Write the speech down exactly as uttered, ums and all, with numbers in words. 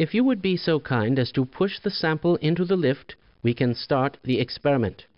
If you would be so kind as to push the sample into the lift, we can start the experiment.